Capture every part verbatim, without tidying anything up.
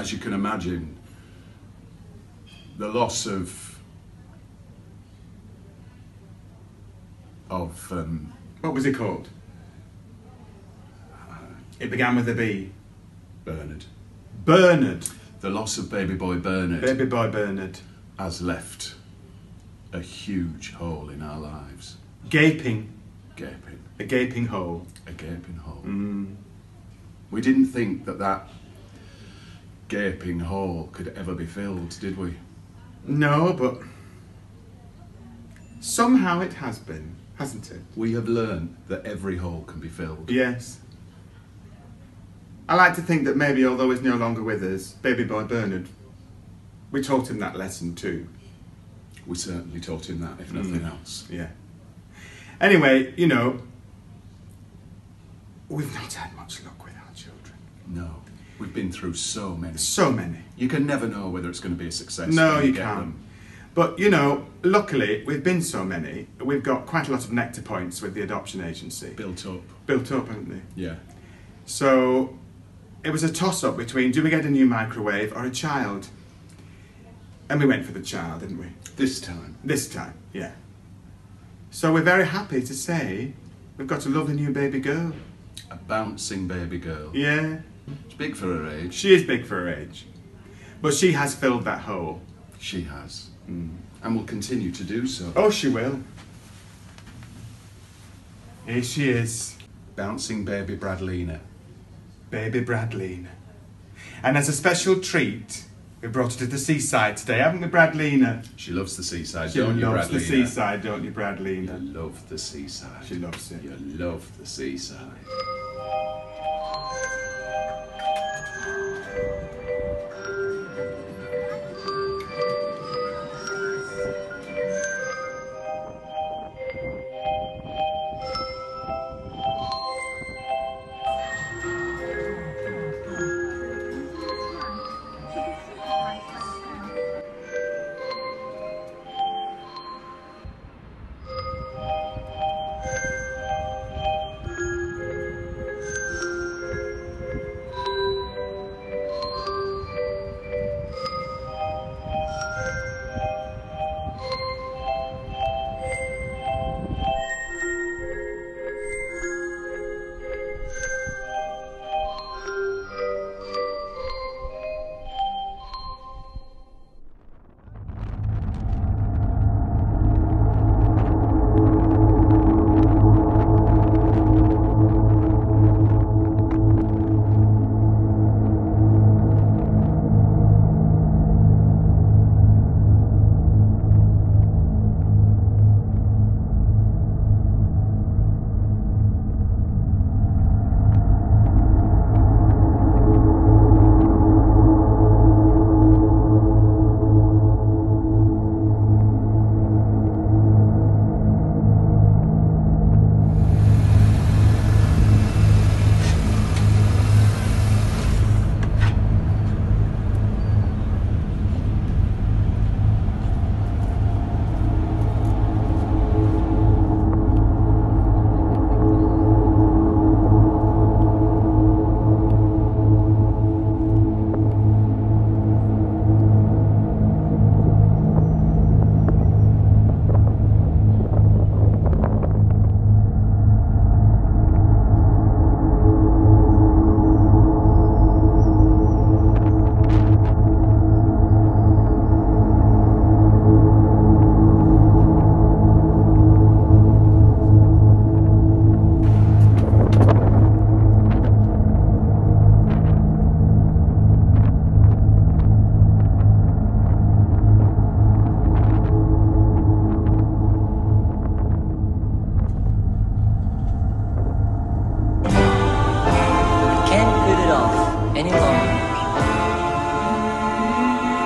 as you can imagine, the loss of of um, what was it called? It began with a B. Bernard. Bernard. The loss of baby boy Bernard. Baby boy Bernard has left a huge hole in our lives. Gaping. Gaping. A gaping hole. A gaping hole. Mm. We didn't think that that gaping hole could ever be filled, did we? No, but somehow it has been, hasn't it? We have learned that every hole can be filled. Yes. I like to think that maybe, although he's no longer with us, baby boy Bernard, we taught him that lesson too. We certainly taught him that, if nothing mm. else. Yeah. Anyway, you know, we've not had much luck with our children. No. We've been through so many. So many. You can never know whether it's going to be a success. No, when you get can't. them. But, you know, luckily, we've been so many, we've got quite a lot of nectar points with the adoption agency. Built up. Built up, haven't they? Yeah. So, it was a toss-up between, do we get a new microwave or a child? And we went for the child, didn't we? This time. This time, yeah. So we're very happy to say we've got a lovely new baby girl. A bouncing baby girl. Yeah. It's big for her age. She is big for her age. But she has filled that hole. She has. Mm. And will continue to do so. Oh, she will. Here she is. Bouncing baby Bradlina. Baby Bradlina. And as a special treat, we brought her to the seaside today, haven't we, Bradlina? She loves the seaside, She don't you, loves Bradlina? the seaside, don't you, Bradlina? You love the seaside. She loves it. You love the seaside.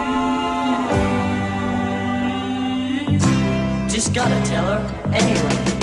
Just gotta tell her anyway.